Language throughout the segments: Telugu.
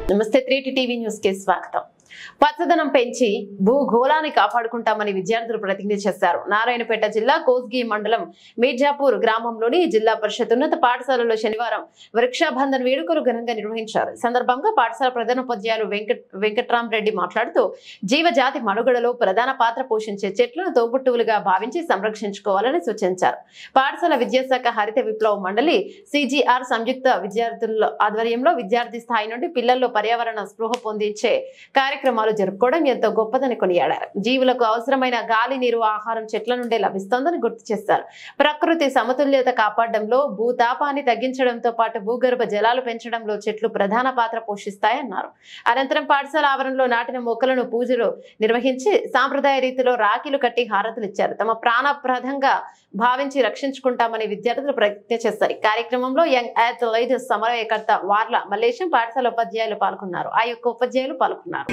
నమస్తే 3T టీవీ న్యూస్ కి స్వాగతం. పచ్చదనం పెంచి భూగోళాన్ని కాపాడుకుంటామని విద్యార్థులు ప్రతిజ్ఞ చేశారు. నారాయణపేట జిల్లా కోస్గి మండలం మీర్జాపూర్ గ్రామంలోని జిల్లా పరిషత్ ఉన్నత పాఠశాలలో శనివారం వృక్షబంధన్ వేడుకలు ఘనంగా నిర్వహించారు. ఈ సందర్భంగా పాఠశాల ప్రధానోపాధ్యాయులు వెంకట్రామరెడ్డి మాట్లాడుతూ జీవజాతి మనుగడలో ప్రధాన పాత్ర పోషించే చెట్లను తోబుట్టువులుగా భావించి సంరక్షించుకోవాలని సూచించారు. పాఠశాల విద్యాశాఖ హరిత విప్లవ మండలి CGR సంయుక్త విద్యార్థుల ఆధ్వర్యంలో విద్యార్థి స్థాయి నుండి పిల్లల్లో పర్యావరణ స్పృహ పొందించే కార్యక్రమాలు జరుపుకోవడం ఎంతో గొప్పదని కొనియాడారు. జీవులకు అవసరమైన గాలి, నీరు, ఆహారం చెట్ల నుండే లభిస్తోందని గుర్తు చేశారు. ప్రకృతి సమతుల్యత కాపాడడంలో, భూతాపాన్ని తగ్గించడంతో పాటు భూగర్భ జలాలు పెంచడంలో చెట్లు ప్రధాన పాత్ర పోషిస్తాయన్నారు. అనంతరం పాఠశాల ఆవరణలో నాటిన మొక్కలను పూజలు నిర్వహించి సాంప్రదాయ రీతిలో రాఖీలు కట్టి హారతులు ఇచ్చారు. తమ ప్రాణప్రదంగా భావించి రక్షించుకుంటామని విద్యార్థులు ప్రతిజ్ఞ చేశారు. ఈ కార్యక్రమంలో యంగ్ అథ్లెట్ సమన్వయకర్త వార్ల మల్లేశం, పాఠశాల ఉపాధ్యాయులు పాల్గొన్నారు. ఆ యొక్క ఉపాధ్యాయులు పాల్గొన్నారు.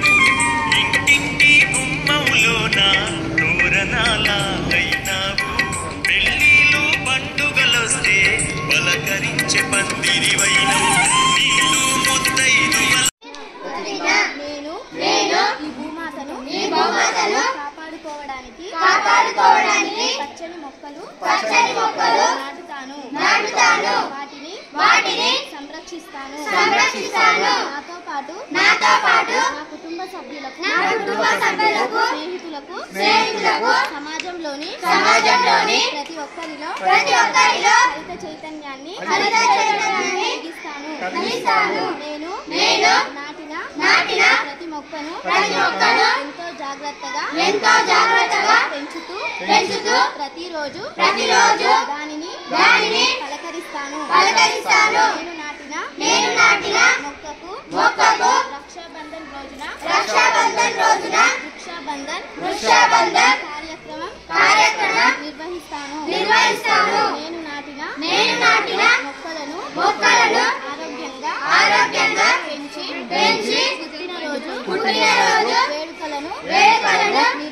కాపాడుకోవడానికి పచ్చని మొక్కలు నాటుతాను. వాటిని సంరక్షిస్తాను. నాతో పాటు నా కుటుంబ సభ్యులకు స్నేహితులకు సమాజంలోని ప్రతి ఒక్కరిలో హరిత చైతన్యాన్ని కలిగిస్తాను. నేను నాటిన ప్రతి మొక్కను ఎంతో జాగ్రత్తగా పెంచుతూ ప్రతిరోజు దానిని పలకరిస్తాను. నేను నాటిన మొక్కకు రక్షాబంధన్ రోజున వృక్షాబంధన్ కార్యక్రమం నిర్వహిస్తాను. నేను నాటిన మొక్కలను ఆరోగ్యంగా పెంచి పుట్టినరోజు వేడుకలను